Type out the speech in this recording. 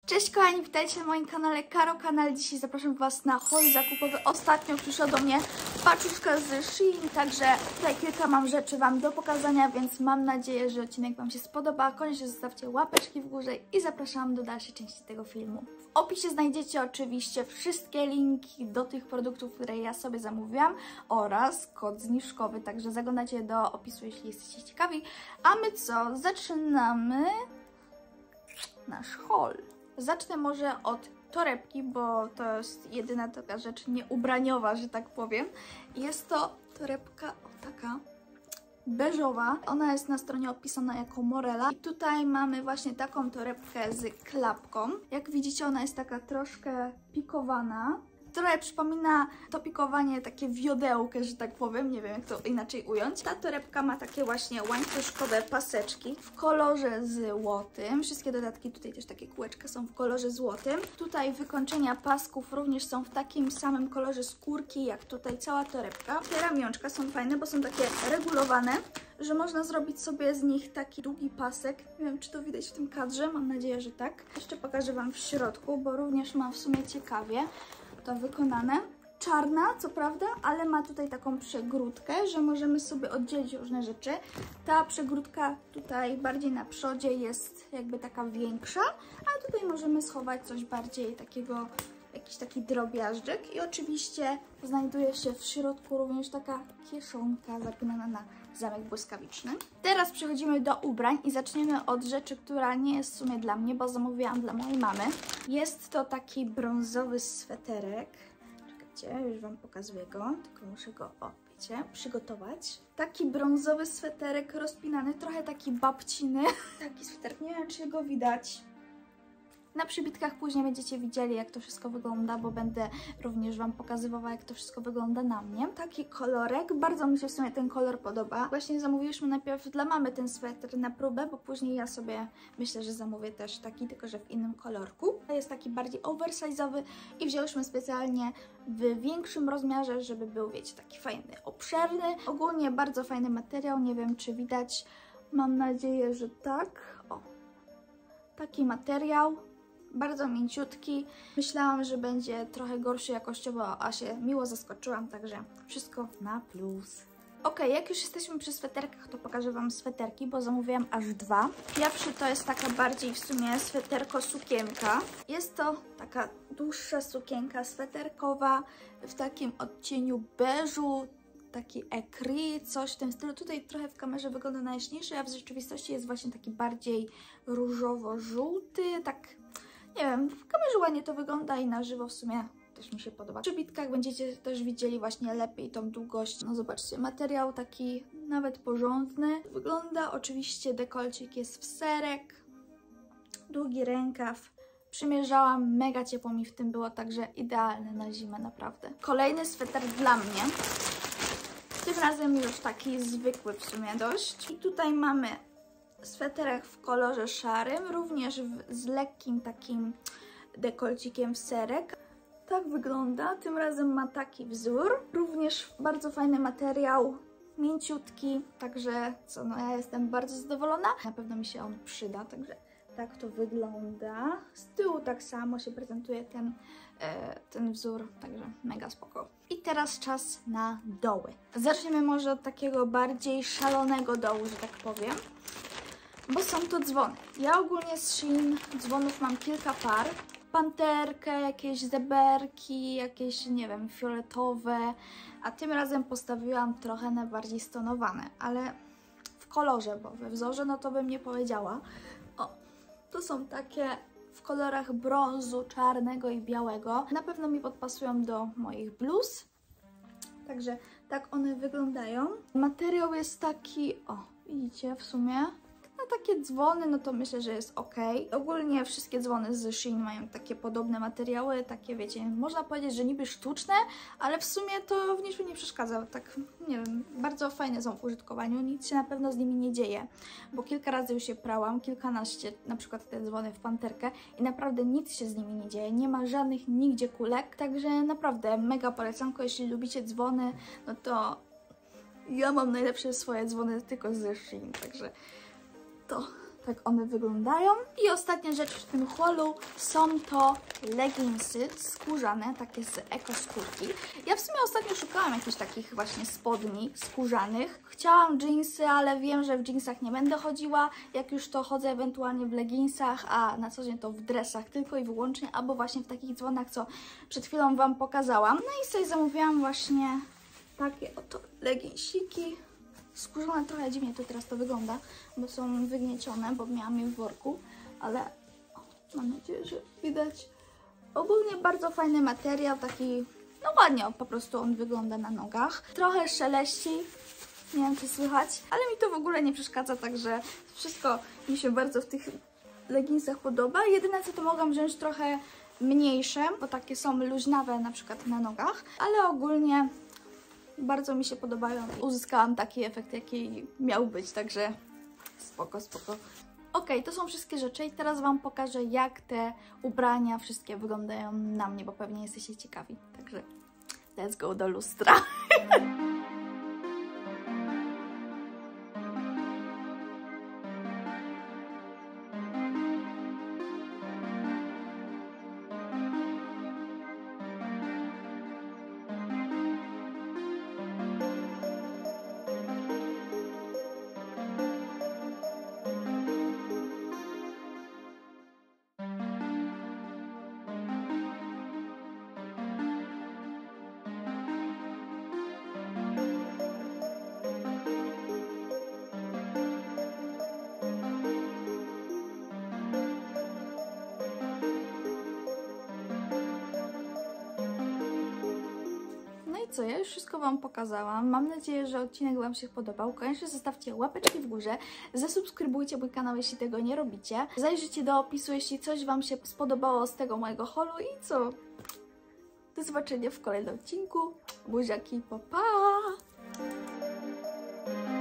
Cześć kochani, witajcie na moim kanale Karo Kanal. Dzisiaj zapraszam Was na haul zakupowy. Ostatnio przyszła do mnie paczuszka z Shein, także tutaj kilka mam rzeczy Wam do pokazania, więc mam nadzieję, że odcinek Wam się spodoba. Koniecznie zostawcie łapeczki w górze i zapraszam do dalszej części tego filmu. W opisie znajdziecie oczywiście wszystkie linki do tych produktów, które ja sobie zamówiłam oraz kod zniżkowy, także zaglądajcie do opisu, jeśli jesteście ciekawi. A my co? Zaczynamy nasz haul. Zacznę może od torebki, bo to jest jedyna taka rzecz nieubraniowa, że tak powiem. Jest to torebka taka beżowa. Ona jest na stronie opisana jako Morela. I tutaj mamy właśnie taką torebkę z klapką. Jak widzicie, ona jest taka troszkę pikowana. Trochę przypomina to pikowanie takie wiodełkę, że tak powiem, nie wiem jak to inaczej ująć. Ta torebka ma takie właśnie łańcuszkowe paseczki w kolorze złotym. Wszystkie dodatki, tutaj też takie kółeczka są w kolorze złotym. Tutaj wykończenia pasków również są w takim samym kolorze skórki jak tutaj cała torebka. Te ramionczka są fajne, bo są takie regulowane, że można zrobić sobie z nich taki długi pasek. Nie wiem, czy to widać w tym kadrze, mam nadzieję, że tak. Jeszcze pokażę Wam w środku, bo również mam w sumie ciekawie to wykonane. Czarna, co prawda, ale ma tutaj taką przegródkę, że możemy sobie oddzielić różne rzeczy. Ta przegródka tutaj bardziej na przodzie jest jakby taka większa, a tutaj możemy schować coś bardziej takiego, jakiś taki drobiażdżek. I oczywiście znajduje się w środku również taka kieszonka zapinana na zamek błyskawiczny. Teraz przechodzimy do ubrań i zaczniemy od rzeczy, która nie jest w sumie dla mnie, bo zamówiłam dla mojej mamy. Jest to taki brązowy sweterek. Czekajcie, już Wam pokazuję go, tylko muszę go, wiecie, przygotować. Taki brązowy sweterek rozpinany, trochę taki babciny. Taki sweterek, nie wiem, czy go widać. Na przybitkach później będziecie widzieli, jak to wszystko wygląda, bo będę również Wam pokazywała, jak to wszystko wygląda na mnie. Taki kolorek, bardzo mi się w sumie ten kolor podoba. Właśnie zamówiłyśmy najpierw dla mamy ten sweter na próbę, bo później ja sobie myślę, że zamówię też taki, tylko że w innym kolorku. Jest taki bardziej oversize'owy i wzięłyśmy specjalnie w większym rozmiarze, żeby był, wiecie, taki fajny, obszerny. Ogólnie bardzo fajny materiał, nie wiem, czy widać. Mam nadzieję, że tak. O, taki materiał. Bardzo mięciutki. Myślałam, że będzie trochę gorszy jakościowo, a się miło zaskoczyłam, także wszystko na plus. Ok, jak już jesteśmy przy sweterkach, to pokażę Wam sweterki, bo zamówiłam aż dwa. Pierwszy to jest taka bardziej w sumie sweterko-sukienka. Jest to taka dłuższa sukienka sweterkowa w takim odcieniu beżu, taki écru, coś w tym stylu. Tutaj trochę w kamerze wygląda najjaśniejszy, a w rzeczywistości jest właśnie taki bardziej różowo-żółty, tak nie wiem, w kamerze ładnie to wygląda i na żywo w sumie też mi się podoba. W przybitkach będziecie też widzieli właśnie lepiej tą długość. No zobaczcie, materiał taki nawet porządny. Wygląda oczywiście, dekolcik jest w serek, długi rękaw. Przymierzałam, mega ciepło mi w tym było, także idealne na zimę, naprawdę. Kolejny sweter dla mnie. Tym razem już taki zwykły w sumie dość. I tutaj mamy sweterek w kolorze szarym, również z lekkim takim dekolcikiem w serek. Tak wygląda, tym razem ma taki wzór. Również bardzo fajny materiał, mięciutki, także co, no ja jestem bardzo zadowolona. Na pewno mi się on przyda, także tak to wygląda. Z tyłu tak samo się prezentuje ten wzór, także mega spoko. I teraz czas na doły. Zaczniemy może od takiego bardziej szalonego dołu, że tak powiem. Bo są to dzwony. Ja ogólnie z Shein dzwonów mam kilka par. Panterkę, jakieś zeberki, jakieś, nie wiem, fioletowe. A tym razem postawiłam trochę na bardziej stonowane, ale w kolorze, bo we wzorze no to bym nie powiedziała. O, to są takie w kolorach brązu, czarnego i białego. Na pewno mi podpasują do moich bluz. Także tak one wyglądają. Materiał jest taki, o, widzicie w sumie. Na takie dzwony, no to myślę, że jest ok. Ogólnie wszystkie dzwony z Shein mają takie podobne materiały, takie wiecie, można powiedzieć, że niby sztuczne, ale w sumie to w niczym nie przeszkadza. Tak, nie wiem, bardzo fajne są w użytkowaniu, nic się na pewno z nimi nie dzieje, bo kilka razy już je prałam, kilkanaście, na przykład te dzwony w panterkę i naprawdę nic się z nimi nie dzieje, nie ma żadnych nigdzie kulek, także naprawdę mega polecanko, jeśli lubicie dzwony, no to ja mam najlepsze swoje dzwony tylko z Shein, także Tak one wyglądają. I ostatnia rzecz w tym haulu są to leginsy skórzane, takie z ekoskórki. Ja w sumie ostatnio szukałam jakichś takich właśnie spodni skórzanych. Chciałam dżinsy, ale wiem, że w dżinsach nie będę chodziła. Jak już to chodzę ewentualnie w leginsach, a na co dzień to w dresach tylko i wyłącznie, albo właśnie w takich dzwonach, co przed chwilą Wam pokazałam. No i sobie zamówiłam właśnie takie oto leginsiki. Skórzane, trochę dziwnie to teraz to wygląda, bo są wygniecione, bo miałam je w worku, ale mam nadzieję, że widać. Ogólnie bardzo fajny materiał, taki, no ładnie po prostu on wygląda na nogach. Trochę szeleści, nie wiem czy słychać, ale mi to w ogóle nie przeszkadza, także wszystko mi się bardzo w tych leginsach podoba. Jedyne co to mogłam wziąć trochę mniejsze, bo takie są luźnawe na przykład na nogach, ale ogólnie bardzo mi się podobają. Uzyskałam taki efekt, jaki miał być, także spoko, spoko. Ok, to są wszystkie rzeczy i teraz Wam pokażę, jak te ubrania wszystkie wyglądają na mnie, bo pewnie jesteście ciekawi. Także let's go do lustra. Co, ja już wszystko Wam pokazałam. Mam nadzieję, że odcinek Wam się podobał. Koniecznie zostawcie łapeczki w górze, zasubskrybujcie mój kanał, jeśli tego nie robicie. Zajrzyjcie do opisu, jeśli coś Wam się spodobało z tego mojego haulu i co? Do zobaczenia w kolejnym odcinku. Buziaki, pa pa!